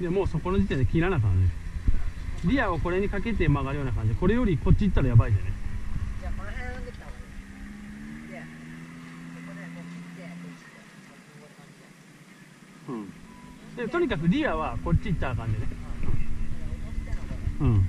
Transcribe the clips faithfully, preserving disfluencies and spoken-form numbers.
でもうそこの時点で切らなあかんね。リアをこれにかけて曲がるような感じで、これよりこっち行ったらやばいじゃね。 じゃあこの辺できた方がいい。で、ここでこう切ってこっちでこういう感じで。 うん。でとにかくリアはこっち行ったらあかんでね。うん。うん。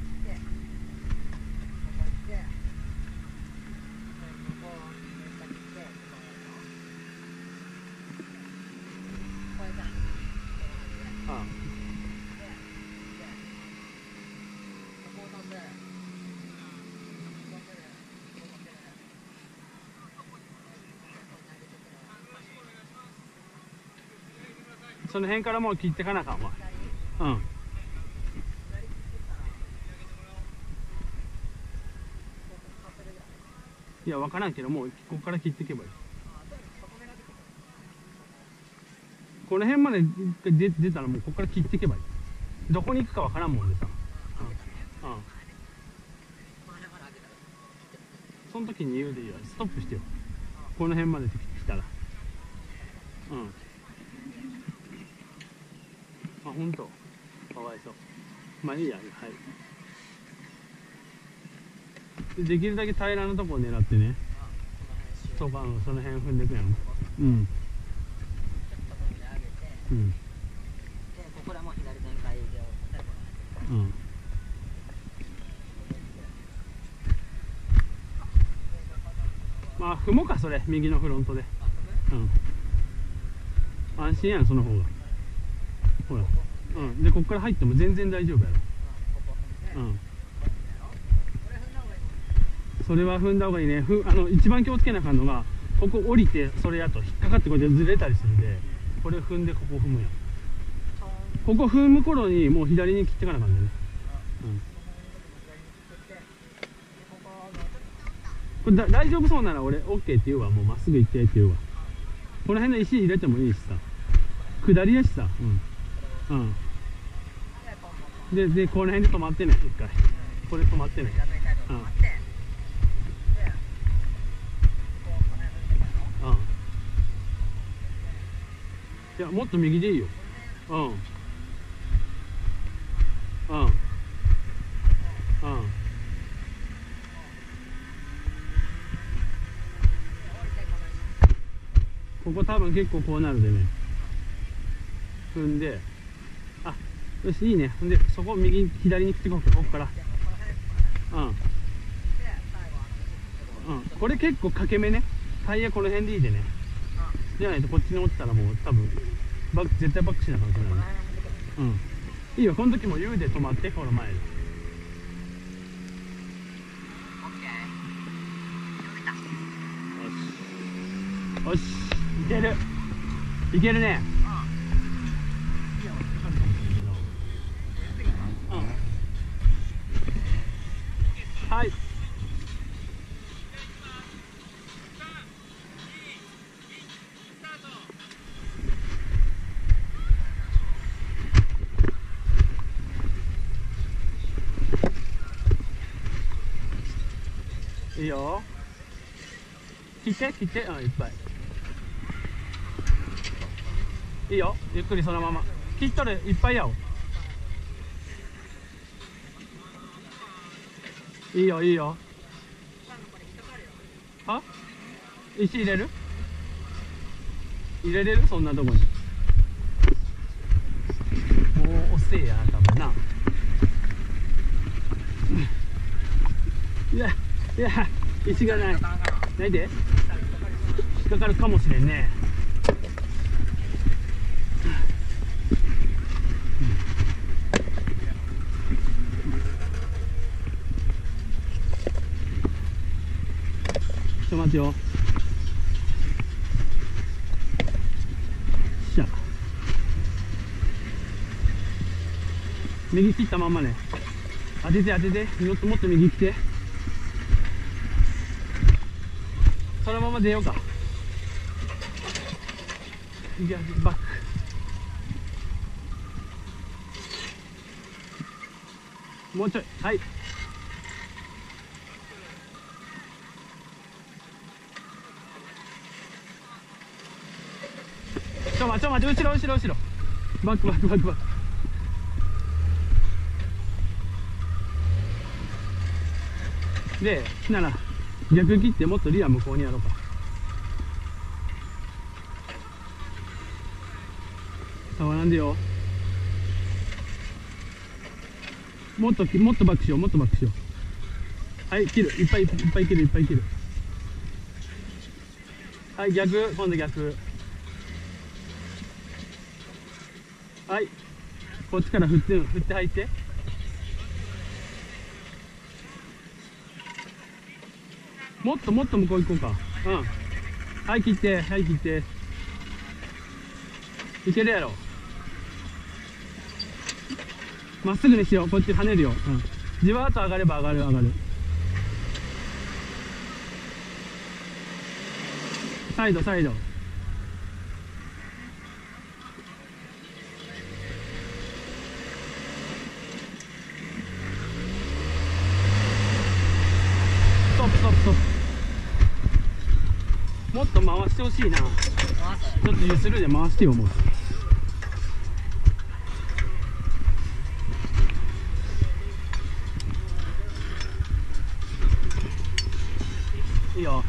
その辺からもう切ってかなあかんわ。うん。いや分からんけど、もうここから切っていけばいい。この辺まで出出たらもうここから切っていけばいい。どこに行くか分からんもんでさ。うん。うん。その時に言うでいいよ。ストップしてよ。この辺まで来たら。うん。あ、ほんと。かわいそう。まあいいや、はい。できるだけ平らなとこを狙ってね。そうか、その辺踏んでいくやん。うん。うん。で、 ここらも左全開で。 うん。まあ踏もうか、それ右のフロントで。うん。安心やん、その方が。ほら。うん。でこっから入っても全然大丈夫やろ。うん。それは踏んだ方がいいね。ふあの一番気をつけなあかんのが、ここ降りてそれやと引っかかってこうやってずれたりするんで、これ踏んでここ踏むやん。ここ踏む頃にもう左に切ってかなあかんね。うん。これだ大丈夫そうなら俺 オーケー って言うわ。もうまっすぐ行ってって言うわ。この辺の石入れてもいいしさ、下りやしさ。うん。うん。ででこの辺で止まってね、一回。これ止まってね。うん。うん。いやもっと右でいいよ。うん。うん。うん。ここ多分結構こうなるでね。踏んで、あ、よしいいね。ほんでそこ右左に切ってこうか、ここから。うん。うん。これ結構かけ目ね。タイヤこの辺でいいでね。じゃないとこっちに落ちたらもう多分バック絶対バックしなあかんくなる。うん。いいよ、この時も U で止まって、この前で。よし、いける。いけるね。うん。はい。いいよ。切って切って、うん、いっぱい。いいよ、ゆっくりそのまま切っとる。いっぱいやお。いいよいいよ。は石入れる入れれる、そんなとこに。もう遅えや多分な。いやいや、石がない。ないで引っかかるかもしれんね。ちょっと待ってよ。しゃ、右切ったまんまね。当てて当てて、もっともっと右来て。そのまま出ようか。いやバック。もうちょい。はい。ちょ待ちょ待ち、後ろ後ろ後ろ。バックバックバックバック。 でなら逆切ってもっとリア向こうにやろうか。触らんでよ。もっともっとバックしよう、もっとバックしよう。はい、切る。いっぱいいっぱい切る、いっぱい切る。はい、逆、今度逆。はい、こっちから振って振って入って。もっともっと向こう行こうか。うん。はい、切って、はい、切って。いけるやろ。まっすぐにしよう。こっち跳ねるよ。うん。じわーっと上がれば上がる上がる。サイドサイド。ストップストップストップ。もっと回してほしいな。ちょっとゆするで回してよ、もう。いいよ。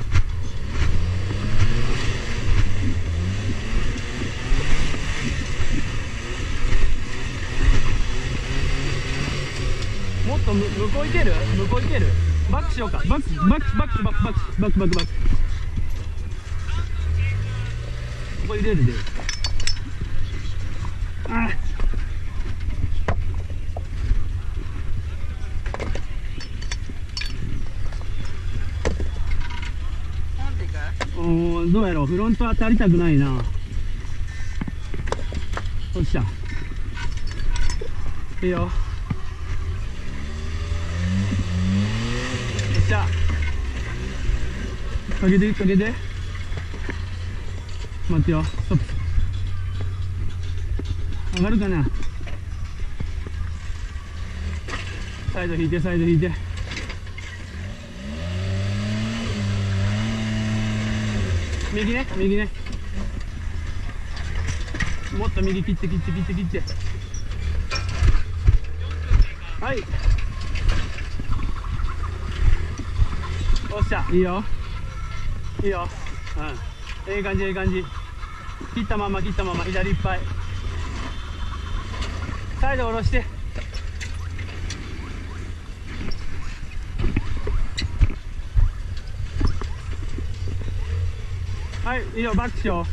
もっとむ向こう行ける？向こう行ける？バックしようか。バックバックバックバックバックバックバックバックバック。ここ入れるで。ああ。おー、どうやろう。フロント当たりたくないな。よっしゃ。いいよ。よっしゃ。かけてかけて。待ってよ。ストップ。上がるかな。サイド引いて、サイド引いて。右ね、右ね。もっと右切って切って切って切って。はい。おっしゃ、いいよ。いいよ。うん。ええ感じ、ええ感じ。切ったまま、切ったまま、左いっぱい。サイド下ろして。はい、いいよ、バックしよ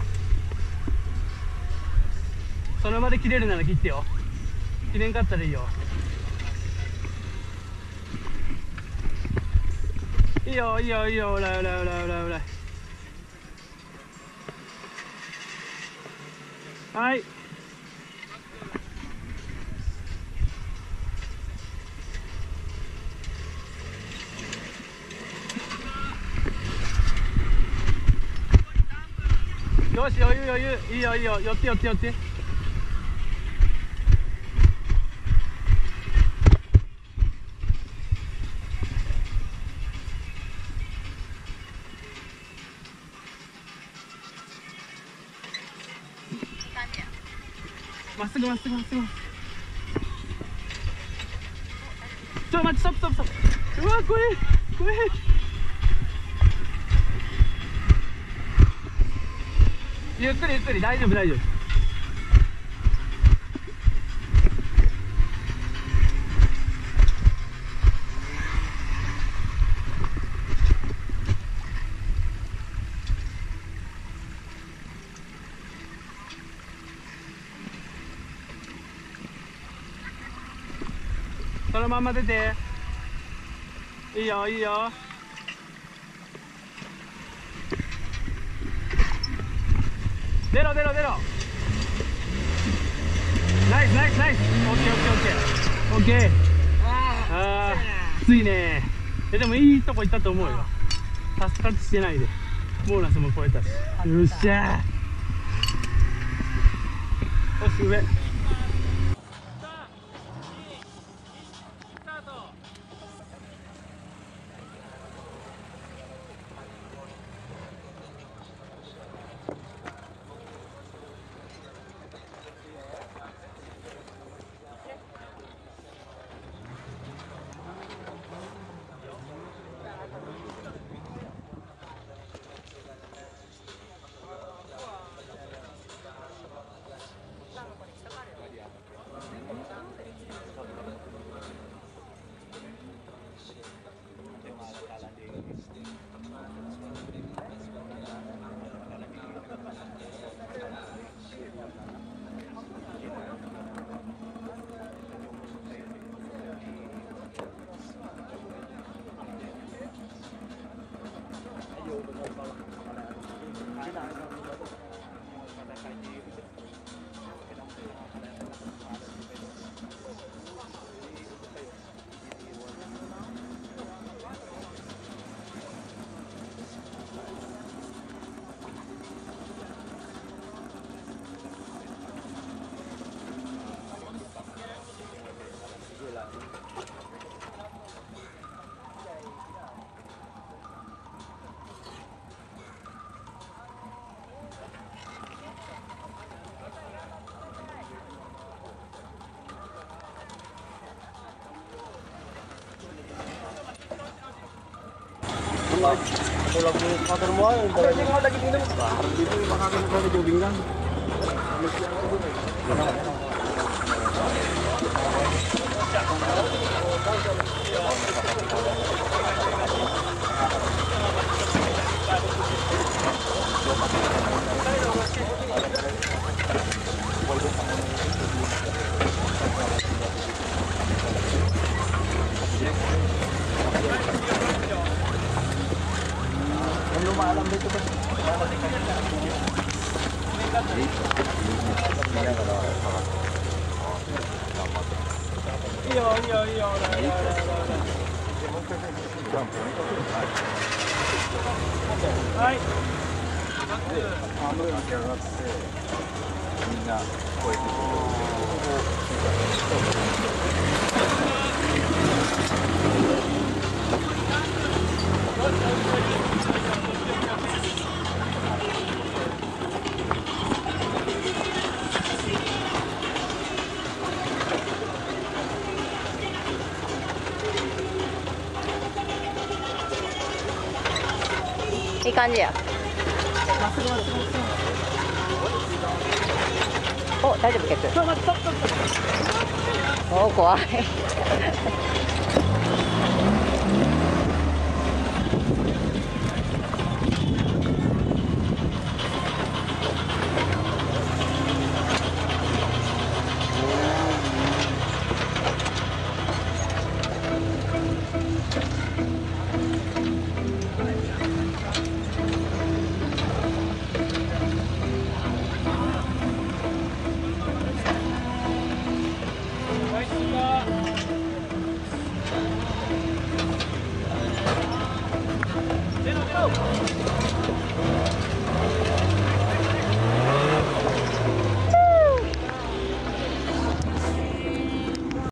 う。その場で切れるなら切ってよ。切れんかったらいいよ。いいよ、いいよ、いいよ、うらうらうらうらうら。はい。よし、余裕余裕。いいよいいよ、寄って寄って寄って。まっすぐまっすぐまっすぐ。ちょっと待って、ストップストップストップ。うわ、怖え怖え。ゆっくりゆっくり、大丈夫大丈夫。そのまま出て。いいよいいよ。出ろ出ろ出ろ。ナイスナイスナイス。オッケーオッケーオッケーオッケー。ああきついね。えでもいいとこ行ったと思うよ。タスタッチしてないでボーナスも超えたし。よっしゃー。よし上。 Ako lang yung motor mo ayun. Hindi nga lagi din naman. Dito yung makakita ko sa jogging lang. Ano maalam dito ba? Iyo, iyo, iyo.はい。みんな超えてくる。 いい感じや。お、大丈夫、ケツ。お、怖い。